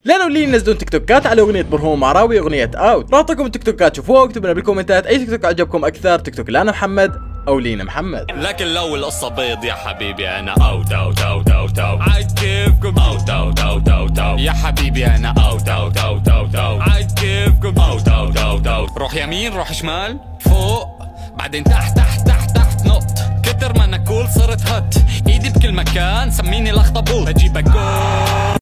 لانه لين ينزلون تيك توكات على اغنيه برهوم معراوي اغنيه اوت. راح اعطيكم التيك توكات شوفوها واكتبوا لنا بالكومنتات اي تيك توك عجبكم اكثر، تيك توك لانا محمد او لينا محمد. لكن لو القصه بيض يا حبيبي انا اوت اوت اوت اوت اوت عاد كيفكم اوت اوت اوت اوت اوت يا حبيبي انا اوت اوت اوت اوت اوت عاد كيفكم اوت اوت اوت اوت. روح يمين روح شمال فوق بعدين تحت تحت تحت تحت نط كتر ما انا كول صرت هت ايدي بكل مكان سميني الاخطبوط بجيبك جول.